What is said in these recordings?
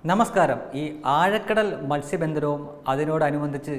നമസ്കാരം. ഈ ആഴക്കടൽ മത്സ്യബന്ധനവും അതിനോടനുബന്ധിച്ച്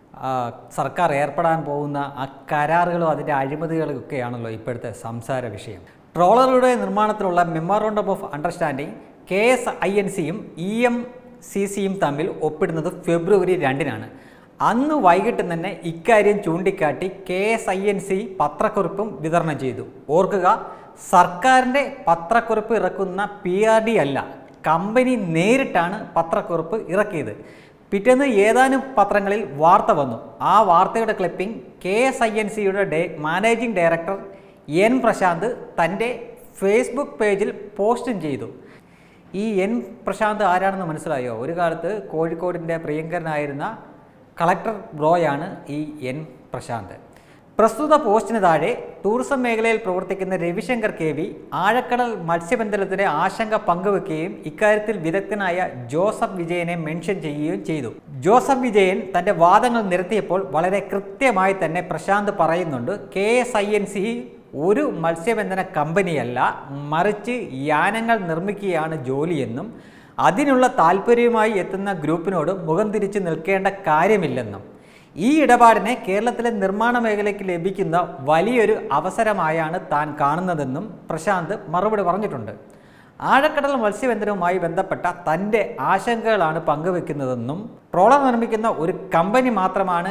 സർക്കാർ ഏർപ്പെടാൻ പോകുന്ന ആ കരാറുകളും അതിൻ്റെ അഴിമതികളും ഒക്കെയാണല്ലോ ഇപ്പോഴത്തെ സംസാര വിഷയം. ട്രോളറുടെ നിർമ്മാണത്തിലുള്ള മെമ്മോറാണ്ടം ഓഫ് അണ്ടർസ്റ്റാൻഡിംഗ് KSINCയും EMCCയും തമ്മിൽ ഒപ്പിടുന്നത് ഫെബ്രുവരി 2-നാണ്. അന്ന് വൈകിട്ട് തന്നെ ഇക്കാര്യം ചൂണ്ടിക്കാട്ടി KSINC പത്രക്കുറിപ്പും വിതരണം ചെയ്തു. ഓർക്കുക, സർക്കാരിൻ്റെ പത്രക്കുറിപ്പ് ഇറക്കുന്ന PRD അല്ല, കമ്പനി നേരിട്ടാണ് പത്രക്കുറിപ്പ് ഇറക്കിയത്. പിറ്റേന്ന് ഏതാനും പത്രങ്ങളിൽ വാർത്ത വന്നു. ആ വാർത്തയുടെ ക്ലിപ്പിംഗ് KSINCയുടെ മാനേജിംഗ് ഡയറക്ടർ N പ്രശാന്ത് തൻ്റെ ഫേസ്ബുക്ക് പേജിൽ പോസ്റ്റും ചെയ്തു. ഈ N പ്രശാന്ത് ആരാണെന്ന് മനസ്സിലായോ? ഒരു കാലത്ത് കോഴിക്കോടിൻ്റെ പ്രിയങ്കരനായിരുന്ന കളക്ടർ ബ്രോയാണ് ഈ N പ്രശാന്ത്. പ്രസ്തുത പോസ്റ്റിന് താഴെ ടൂറിസം മേഖലയിൽ പ്രവർത്തിക്കുന്ന രവിശങ്കർ KV ആഴക്കടൽ മത്സ്യബന്ധനത്തിൻ്റെ ആശങ്ക പങ്കുവെക്കുകയും ഇക്കാര്യത്തിൽ വിദഗ്ധനായ ജോസഫ് വിജയനെ മെൻഷൻ ചെയ്യുകയും ചെയ്തു. ജോസഫ് വിജയൻ തൻ്റെ വാദങ്ങൾ നിരത്തിയപ്പോൾ വളരെ കൃത്യമായി തന്നെ പ്രശാന്ത് പറയുന്നുണ്ട്, KSINC ഒരു മത്സ്യബന്ധന കമ്പനിയല്ല, മറിച്ച് യാനങ്ങൾ നിർമ്മിക്കുകയാണ് ജോലിയെന്നും അതിനുള്ള താല്പര്യവുമായി എത്തുന്ന ഗ്രൂപ്പിനോട് മുഖം തിരിച്ചു നിൽക്കേണ്ട കാര്യമില്ലെന്നും ഈ ഇടപാടിനെ കേരളത്തിലെ നിർമ്മാണ മേഖലയ്ക്ക് ലഭിക്കുന്ന വലിയൊരു അവസരമായാണ് താൻ കാണുന്നതെന്നും പ്രശാന്ത് മറുപടി പറഞ്ഞിട്ടുണ്ട്. ആഴക്കടൽ മത്സ്യബന്ധനവുമായി ബന്ധപ്പെട്ട തൻ്റെ ആശങ്കകളാണ് പങ്കുവെക്കുന്നതെന്നും ട്രോളർ നിർമ്മിക്കുന്ന ഒരു കമ്പനി മാത്രമാണ്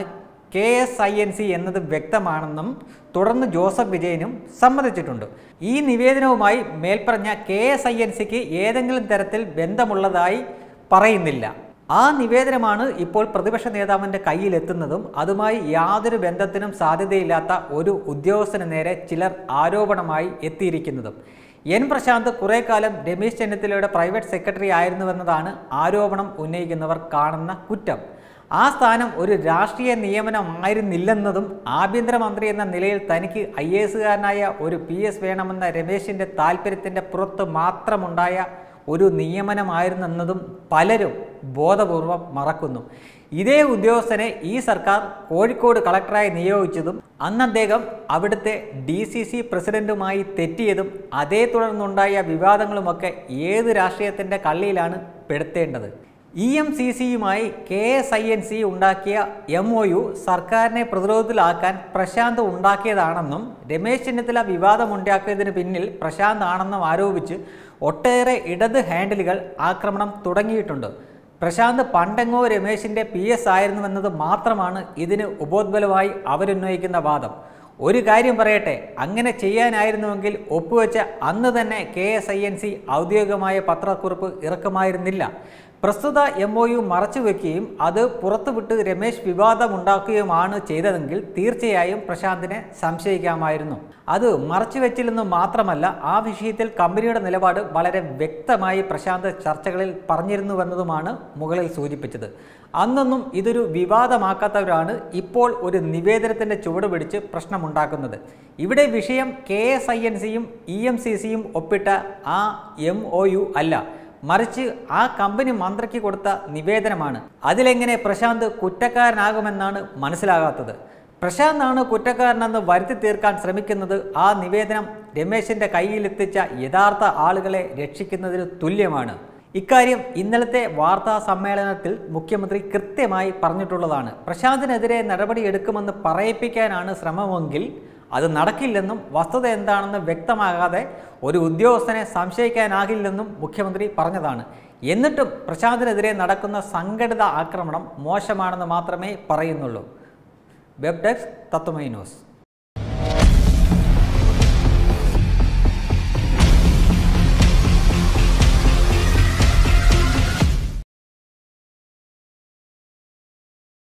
KSINC എന്നത് വ്യക്തമാണെന്നും തുടർന്ന് ജോസഫ് വിജയനും സമ്മതിച്ചിട്ടുണ്ട്. ഈ നിവേദനവുമായി മേൽപ്പറഞ്ഞ KSINCക്ക് ഏതെങ്കിലും തരത്തിൽ ബന്ധമുള്ളതായി പറയുന്നില്ല. ആ നിവേദനമാണ് ഇപ്പോൾ പ്രതിപക്ഷ നേതാവിൻ്റെ കയ്യിലെത്തുന്നതും അതുമായി യാതൊരു ബന്ധത്തിനും സാധ്യതയില്ലാത്ത ഒരു ഉദ്യോഗസ്ഥന് നേരെ ചിലർ ആരോപണമായി എത്തിയിരിക്കുന്നതും. N പ്രശാന്ത് കുറേ കാലം രമേശ് ചെന്നിത്തലയുടെ പ്രൈവറ്റ് സെക്രട്ടറി ആയിരുന്നുവെന്നതാണ് ആരോപണം ഉന്നയിക്കുന്നവർ കാണുന്ന കുറ്റം. ആ സ്ഥാനം ഒരു രാഷ്ട്രീയ നിയമനമായിരുന്നില്ലെന്നതും ആഭ്യന്തരമന്ത്രി എന്ന നിലയിൽ തനിക്ക് IASകാരനായ ഒരു PS വേണമെന്ന രമേശിൻ്റെ താല്പര്യത്തിൻ്റെ പുറത്ത് മാത്രമുണ്ടായ ഒരു നിയമനമായിരുന്നെന്നതും പലരും ബോധപൂർവം മറക്കുന്നു. ഇതേ ഉദ്യോഗസ്ഥനെ ഈ സർക്കാർ കോഴിക്കോട് കളക്ടറായി നിയോഗിച്ചതും അന്ന് അദ്ദേഹം അവിടുത്തെ DCC പ്രസിഡന്റുമായി തെറ്റിയതും അതേ തുടർന്നുണ്ടായ വിവാദങ്ങളുമൊക്കെ ഏത് രാഷ്ട്രീയത്തിൻ്റെ കള്ളിയിലാണ് പെടുത്തേണ്ടത്? EMCCയുമായി KSINC ഉണ്ടാക്കിയ MOU സർക്കാരിനെ പ്രതിരോധത്തിലാക്കാൻ പ്രശാന്ത് ഉണ്ടാക്കിയതാണെന്നും രമേശ് ചെന്നിത്തല വിവാദമുണ്ടാക്കിയതിന് പിന്നിൽ പ്രശാന്ത് ആണെന്നും ആരോപിച്ച് ഒട്ടേറെ ഇടത് ഹാൻഡിലുകൾ ആക്രമണം തുടങ്ങിയിട്ടുണ്ട്. പ്രശാന്ത് പണ്ടെങ്ങോ രമേശിൻ്റെ PS ആയിരുന്നുവെന്നത് മാത്രമാണ് ഇതിന് ഉപോദ്ബലമായി അവരുന്നയിക്കുന്ന വാദം. ഒരു കാര്യം പറയട്ടെ, അങ്ങനെ ചെയ്യാനായിരുന്നുവെങ്കിൽ ഒപ്പുവെച്ച അന്ന് തന്നെ KSINC ഔദ്യോഗികമായ പത്രക്കുറിപ്പ് ഇറക്കുമായിരുന്നില്ല. പ്രസ്തുത MOU മറച്ചുവെക്കുകയും അത് പുറത്തുവിട്ട് രമേശ് വിവാദമുണ്ടാക്കുകയുമാണ് ചെയ്തതെങ്കിൽ തീർച്ചയായും പ്രശാന്തിനെ സംശയിക്കാമായിരുന്നു. അത് മറച്ചുവെച്ചില്ലെന്ന് മാത്രമല്ല, ആ വിഷയത്തിൽ കമ്പനിയുടെ നിലപാട് വളരെ വ്യക്തമായി പ്രശാന്ത് ചർച്ചകളിൽ പറഞ്ഞിരുന്നുവെന്നതുമാണ് മുകളിൽ സൂചിപ്പിച്ചത്. അന്നൊന്നും ഇതൊരു വിവാദമാക്കാത്തവരാണ് ഇപ്പോൾ ഒരു നിവേദനത്തിൻ്റെ ചുവട് പിടിച്ച് പ്രശ്നമുണ്ടാക്കുന്നത്. ഇവിടെ വിഷയം KSINCയും EMCCയും ഒപ്പിട്ട ആ MOU അല്ല, മറിച്ച് ആ കമ്പനി മന്ത്രിക്ക് കൊടുത്ത നിവേദനമാണ്. അതിലെങ്ങനെ പ്രശാന്ത് കുറ്റക്കാരനാകുമെന്നാണ് മനസ്സിലാകാത്തത്. പ്രശാന്താണ് കുറ്റക്കാരനെന്ന് വരുത്തി തീർക്കാൻ ശ്രമിക്കുന്നത് ആ നിവേദനം രമേശിൻ്റെ കയ്യിലെത്തിച്ച യഥാർത്ഥ ആളുകളെ രക്ഷിക്കുന്നതിന് തുല്യമാണ്. ഇക്കാര്യം ഇന്നലത്തെ വാർത്താ സമ്മേളനത്തിൽ മുഖ്യമന്ത്രി കൃത്യമായി പറഞ്ഞിട്ടുള്ളതാണ്. പ്രശാന്തിനെതിരെ നടപടിയെടുക്കുമെന്ന് പറയിപ്പിക്കാനാണ് ശ്രമമെങ്കിൽ അത് നടക്കില്ലെന്നും വസ്തുത എന്താണെന്ന് വ്യക്തമാകാതെ ഒരു ഉദ്യോഗസ്ഥനെ സംശയിക്കാനാകില്ലെന്നും മുഖ്യമന്ത്രി പറഞ്ഞതാണ്. എന്നിട്ടും പ്രശാന്തിനെതിരെ നടക്കുന്ന സംഘടിത ആക്രമണം മോശമാണെന്ന് മാത്രമേ പറയുന്നുള്ളൂ. Web desk Tatwamayi news.